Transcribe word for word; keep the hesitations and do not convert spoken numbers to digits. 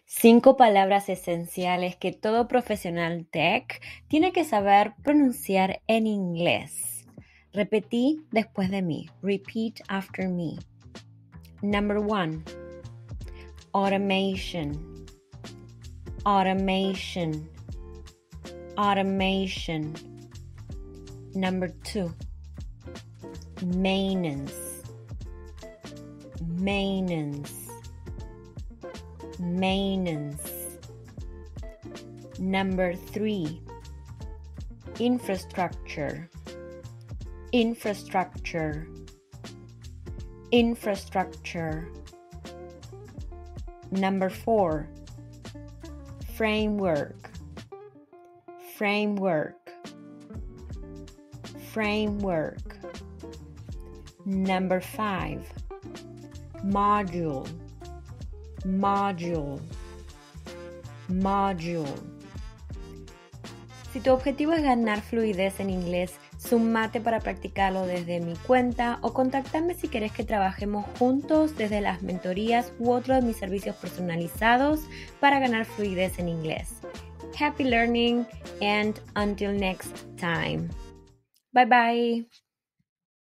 Cinco palabras esenciales que todo profesional tech tiene que saber pronunciar en inglés. Repetí después de mí. Repeat after me. Number one, automation, automation, automation. Number two, maintenance, maintenance, maintenance. Number three, infrastructure, infrastructure, infrastructure. Number four, framework, framework, framework. Number five, module, module, module. Si tu objetivo es ganar fluidez en inglés, sumate para practicarlo desde mi cuenta o contactame si querés que trabajemos juntos desde las mentorías u otro de mis servicios personalizados para ganar fluidez en inglés. Happy learning and until next time. Bye bye.